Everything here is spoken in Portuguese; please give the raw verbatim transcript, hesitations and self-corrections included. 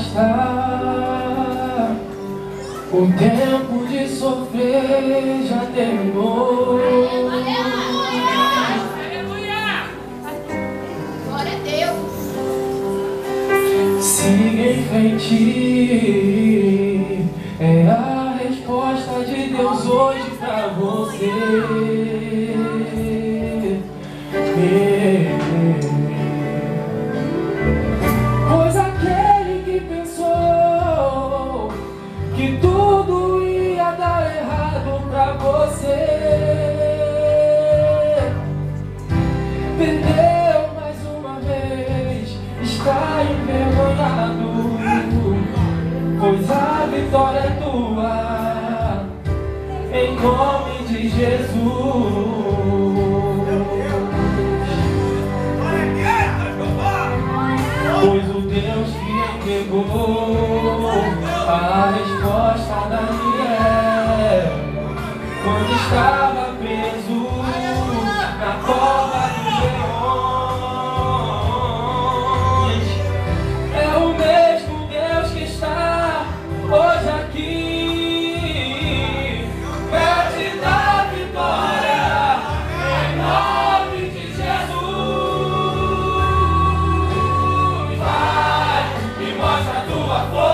basta. O tempo de sofrer já terminou. Glória a Deus. Siga em frente, é a resposta de Deus hoje pra você. Pois aquele que pensou que tudo ia dar errado pra você, perdeu mais uma vez, está envergonhado, pois a vitória é tua, em nome de Jesus. Pois o Deus que entregou a resposta a Daniel, quando estava preso na cova dos leões, é o mesmo Deus que está hoje aqui pra te dar vitória, em nome de Jesus. Vai e mostra a tua força.